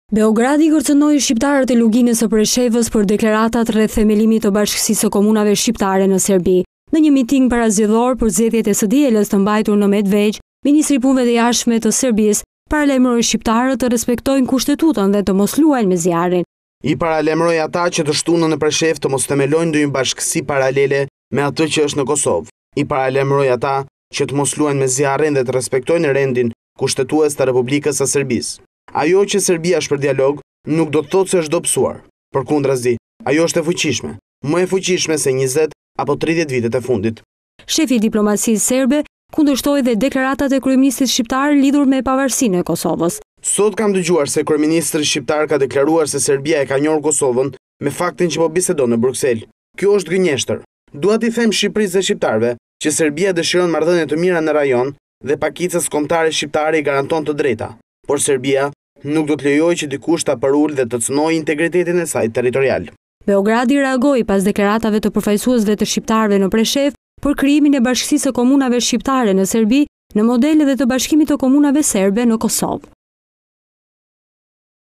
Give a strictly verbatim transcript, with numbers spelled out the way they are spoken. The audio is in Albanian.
Beogradi kërcënoi shqiptarët e luginës së Preshevës për deklaratat rreth themelimit të Bashkisë së Komunave Shqiptare në Serbi. Në një miting parazgjedhor për zgjedhjet e S D L-s të mbajtur në Medvegjë, Ministri i Punëve të Jashtme të Serbisë paralajmëroi shqiptarët të respektojnë kushtetutën dhe të mos luajnë me zjarrin. I paralajmëroi ata që të shtunën në Preshevë të mos themelojnë ndonjë bashkësi paralele me atë që është në Kosovë. I paralajmëroi ata që të mos luajnë me zjarrin dhe të respektojnë rendin kushtetues të Republikës së Serbisë. Ajo që Serbia është për dialog nuk do të thotë se është dobësuar. Përkundrazi, ajo është e fuqishme, më e fuqishme se njëzet apo tridhjetë vitet e fundit. Shefi i diplomacisë serbe kundërshtoi dhe deklaratat e kryeministit shqiptar lidhur me pavarësinë e Kosovës. Sot kam dëgjuar se kryeministri shqiptar ka deklaruar se Serbia e ka njohur Kosovën me faktin që po bisedon në Bruksel. Kjo është gënjeshtër. Dua t'i them Shqipërisë dhe shqiptarëve që Serbia dëshiron marrëdhënie të mira në rajon dhe pakicës kombëtare shqiptare i garanton të drejta, por Serbia nuk do të lejojë që dikush ta përulë dhe të cënojë integritetin e saj territorial. Beogradi reagoi pas deklaratave të përfaqësuesve të shqiptarëve në Preshevë për krijimin e Bashkisë së Komunave Shqiptare në Serbi në model dhe të Bashkimit të Komunave Serbe në Kosovë.